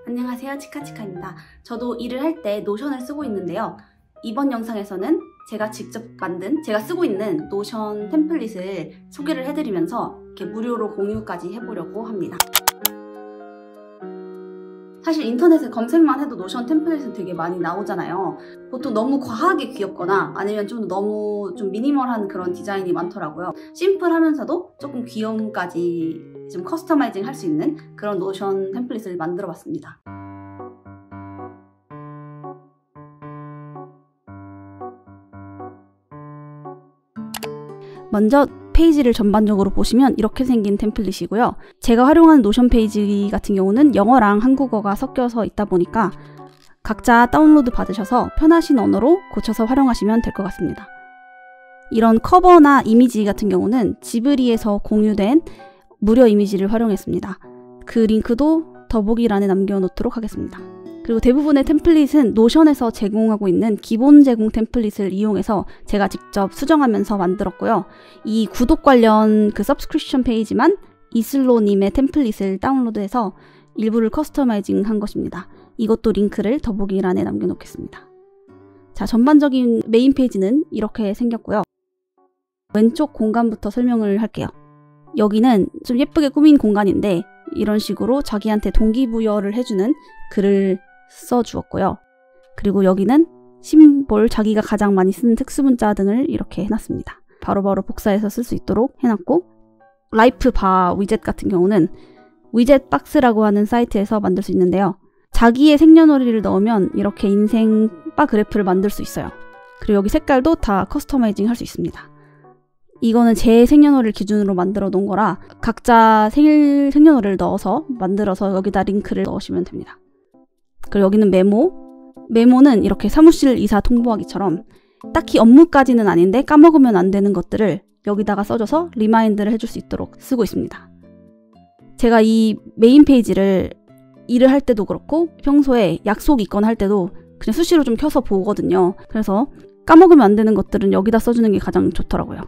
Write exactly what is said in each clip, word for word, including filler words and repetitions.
안녕하세요, 치카치카입니다. 저도 일을 할 때 노션을 쓰고 있는데요. 이번 영상에서는 제가 직접 만든, 제가 쓰고 있는 노션 템플릿을 소개를 해드리면서 이렇게 무료로 공유까지 해보려고 합니다. 사실 인터넷에 검색만 해도 노션 템플릿은 되게 많이 나오잖아요. 보통 너무 과하게 귀엽거나 아니면 좀 너무 좀 미니멀한 그런 디자인이 많더라고요. 심플하면서도 조금 귀여움까지 좀 커스터마이징 할 수 있는 그런 노션 템플릿을 만들어 봤습니다. 먼저 페이지를 전반적으로 보시면 이렇게 생긴 템플릿이고요. 제가 활용하는 노션 페이지 같은 경우는 영어랑 한국어가 섞여서 있다 보니까 각자 다운로드 받으셔서 편하신 언어로 고쳐서 활용하시면 될 것 같습니다. 이런 커버나 이미지 같은 경우는 지브리에서 공유된 무료 이미지를 활용했습니다. 그 링크도 더보기란에 남겨놓도록 하겠습니다. 그리고 대부분의 템플릿은 노션에서 제공하고 있는 기본 제공 템플릿을 이용해서 제가 직접 수정하면서 만들었고요. 이 구독 관련 그 서브스크립션 페이지만 이슬로님의 템플릿을 다운로드해서 일부를 커스터마이징 한 것입니다. 이것도 링크를 더보기란에 남겨놓겠습니다. 자, 전반적인 메인 페이지는 이렇게 생겼고요. 왼쪽 공간부터 설명을 할게요. 여기는 좀 예쁘게 꾸민 공간인데 이런 식으로 자기한테 동기부여를 해주는 글을 써주었고요. 그리고 여기는 심볼, 자기가 가장 많이 쓰는 특수문자 등을 이렇게 해놨습니다. 바로바로 복사해서 쓸 수 있도록 해놨고, 라이프 바 위젯 같은 경우는 위젯 박스라고 하는 사이트에서 만들 수 있는데요. 자기의 생년월일을 넣으면 이렇게 인생 바 그래프를 만들 수 있어요. 그리고 여기 색깔도 다 커스터마이징 할 수 있습니다. 이거는 제 생년월일 기준으로 만들어 놓은 거라 각자 생일 생년월일을 넣어서 만들어서 여기다 링크를 넣으시면 됩니다. 그리고 여기는 메모. 메모는 이렇게 사무실 이사 통보하기처럼 딱히 업무까지는 아닌데 까먹으면 안 되는 것들을 여기다가 써줘서 리마인드를 해줄 수 있도록 쓰고 있습니다. 제가 이 메인 페이지를 일을 할 때도 그렇고 평소에 약속 있거나 할 때도 그냥 수시로 좀 켜서 보거든요. 그래서 까먹으면 안 되는 것들은 여기다 써주는 게 가장 좋더라고요.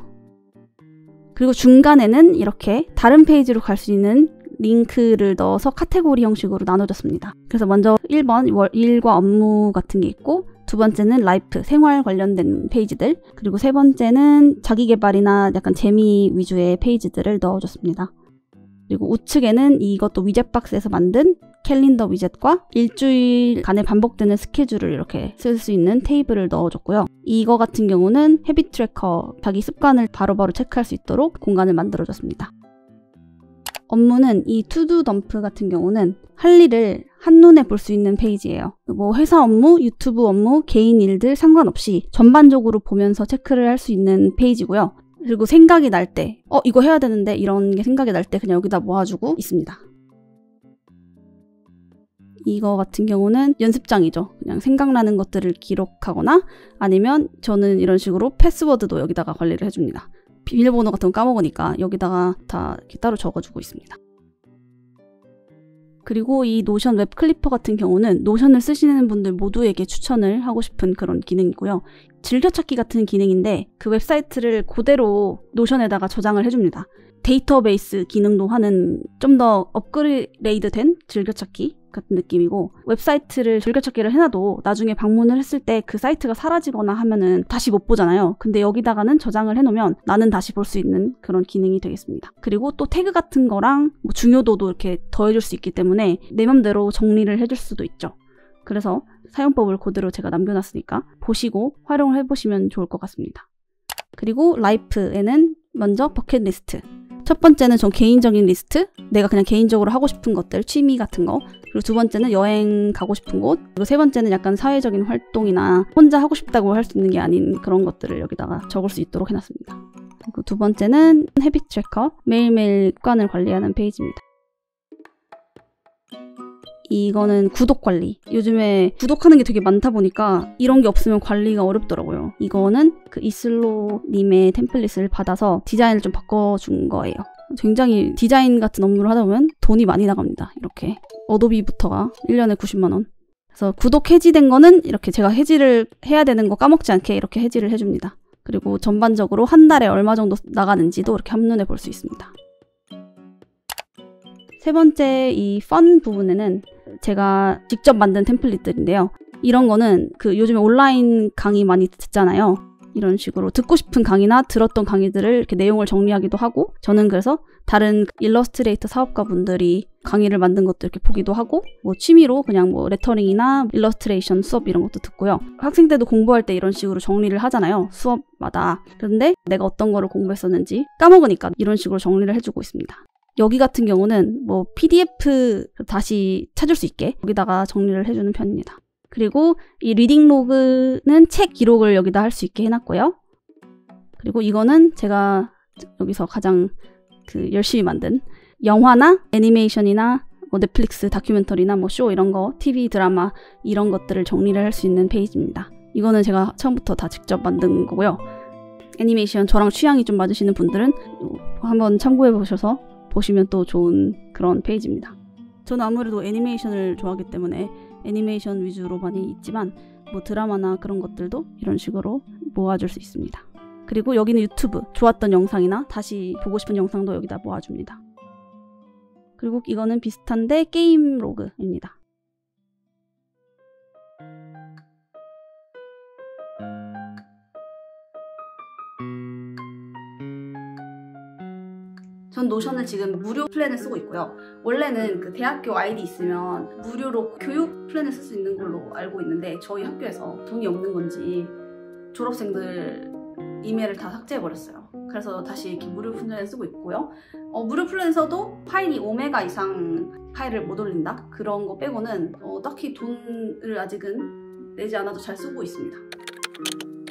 그리고 중간에는 이렇게 다른 페이지로 갈 수 있는 링크를 넣어서 카테고리 형식으로 나눠줬습니다. 그래서 먼저 일 번 일과 업무 같은 게 있고, 두 번째는 라이프, 생활 관련된 페이지들, 그리고 세 번째는 자기계발이나 약간 재미 위주의 페이지들을 넣어줬습니다. 그리고 우측에는 이것도 위젯 박스에서 만든 캘린더 위젯과 일주일간에 반복되는 스케줄을 이렇게 쓸 수 있는 테이블을 넣어줬고요. 이거 같은 경우는 헤빗 트래커, 자기 습관을 바로바로 체크할 수 있도록 공간을 만들어줬습니다. 업무는 이 투두 덤프 같은 경우는 할 일을 한눈에 볼 수 있는 페이지예요. 뭐 회사 업무, 유튜브 업무, 개인 일들 상관없이 전반적으로 보면서 체크를 할 수 있는 페이지고요. 그리고 생각이 날 때, 어 이거 해야 되는데 이런 게 생각이 날 때 그냥 여기다 모아주고 있습니다. 이거 같은 경우는 연습장이죠. 그냥 생각나는 것들을 기록하거나 아니면 저는 이런 식으로 패스워드도 여기다가 관리를 해줍니다. 비밀번호 같은 거 까먹으니까 여기다가 다 이렇게 따로 적어주고 있습니다. 그리고 이 노션 웹 클리퍼 같은 경우는 노션을 쓰시는 분들 모두에게 추천을 하고 싶은 그런 기능이고요. 즐겨찾기 같은 기능인데 그 웹사이트를 그대로 노션에다가 저장을 해줍니다. 데이터베이스 기능도 하는 좀 더 업그레이드된 즐겨찾기 같은 느낌이고, 웹사이트를 즐겨찾기를 해놔도 나중에 방문을 했을 때 그 사이트가 사라지거나 하면은 다시 못 보잖아요. 근데 여기다가는 저장을 해놓으면 나는 다시 볼 수 있는 그런 기능이 되겠습니다. 그리고 또 태그 같은 거랑 뭐 중요도도 이렇게 더해줄 수 있기 때문에 내 맘대로 정리를 해줄 수도 있죠. 그래서 사용법을 그대로 제가 남겨놨으니까 보시고 활용을 해보시면 좋을 것 같습니다. 그리고 라이프에는 먼저 버킷리스트. 첫 번째는 전 개인적인 리스트, 내가 그냥 개인적으로 하고 싶은 것들, 취미 같은 거. 그리고 두 번째는 여행 가고 싶은 곳. 그리고 세 번째는 약간 사회적인 활동이나 혼자 하고 싶다고 할 수 있는 게 아닌 그런 것들을 여기다가 적을 수 있도록 해놨습니다. 그리고 두 번째는 헤빗 트래커, 매일매일 습관을 관리하는 페이지입니다. 이거는 구독 관리. 요즘에 구독하는 게 되게 많다 보니까 이런 게 없으면 관리가 어렵더라고요. 이거는 그 이슬로님의 템플릿을 받아서 디자인을 좀 바꿔준 거예요. 굉장히 디자인 같은 업무를 하다 보면 돈이 많이 나갑니다. 이렇게 어도비부터가 일 년에 구십만 원. 그래서 구독 해지된 거는 이렇게 제가 해지를 해야 되는 거 까먹지 않게 이렇게 해지를 해줍니다. 그리고 전반적으로 한 달에 얼마 정도 나가는지도 이렇게 한눈에 볼 수 있습니다. 세 번째 이 펀 부분에는 제가 직접 만든 템플릿들인데요. 이런 거는 그 요즘에 온라인 강의 많이 듣잖아요. 이런 식으로 듣고 싶은 강의나 들었던 강의들을 이렇게 내용을 정리하기도 하고, 저는 그래서 다른 일러스트레이터 사업가분들이 강의를 만든 것도 이렇게 보기도 하고, 뭐 취미로 그냥 뭐 레터링이나 일러스트레이션 수업 이런 것도 듣고요. 학생 때도 공부할 때 이런 식으로 정리를 하잖아요, 수업마다. 그런데 내가 어떤 거를 공부했었는지 까먹으니까 이런 식으로 정리를 해주고 있습니다. 여기 같은 경우는 뭐 피디에프 다시 찾을 수 있게 여기다가 정리를 해주는 편입니다. 그리고 이 리딩 로그는 책 기록을 여기다 할 수 있게 해놨고요. 그리고 이거는 제가 여기서 가장 그 열심히 만든 영화나 애니메이션이나 뭐 넷플릭스 다큐멘터리나 뭐 쇼 이런 거, 티비 드라마 이런 것들을 정리를 할 수 있는 페이지입니다. 이거는 제가 처음부터 다 직접 만든 거고요. 애니메이션 저랑 취향이 좀 맞으시는 분들은 한번 참고해 보셔서 보시면 또 좋은 그런 페이지입니다. 저는 아무래도 애니메이션을 좋아하기 때문에 애니메이션 위주로 많이 있지만 뭐 드라마나 그런 것들도 이런 식으로 모아줄 수 있습니다. 그리고 여기는 유튜브 좋았던 영상이나 다시 보고 싶은 영상도 여기다 모아줍니다. 그리고 이거는 비슷한데 게임 로그입니다. 전 노션을 지금 무료 플랜을 쓰고 있고요. 원래는 그 대학교 아이디 있으면 무료로 교육 플랜을 쓸 수 있는 걸로 알고 있는데 저희 학교에서 돈이 없는 건지 졸업생들 이메일을 다 삭제해버렸어요. 그래서 다시 이렇게 무료 플랜을 쓰고 있고요. 어, 무료 플랜에서도 파일이 오 메가 이상 파일을 못 올린다? 그런 거 빼고는 어, 딱히 돈을 아직은 내지 않아도 잘 쓰고 있습니다.